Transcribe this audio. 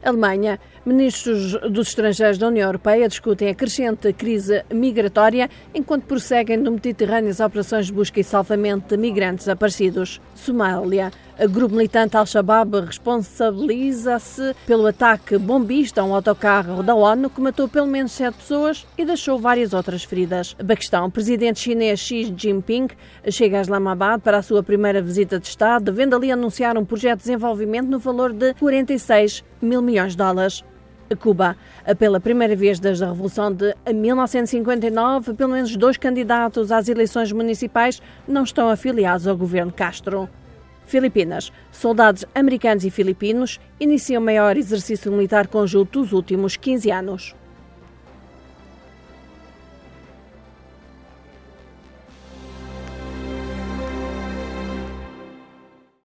Alemanha. Ministros dos estrangeiros da União Europeia discutem a crescente crise migratória enquanto prosseguem no Mediterrâneo as operações de busca e salvamento de migrantes desaparecidos. Somália. O grupo militante Al-Shabaab responsabiliza-se pelo ataque bombista a um autocarro da ONU que matou pelo menos 7 pessoas e deixou várias outras feridas. Paquistão. O presidente chinês Xi Jinping chega a Islamabad para a sua primeira visita de Estado, devendo ali anunciar um projeto de desenvolvimento no valor de 46 mil milhões de dólares. Cuba. Pela primeira vez desde a Revolução de 1959, pelo menos 2 candidatos às eleições municipais não estão afiliados ao governo Castro. Filipinas. Soldados americanos e filipinos iniciam o maior exercício militar conjunto dos últimos 15 anos.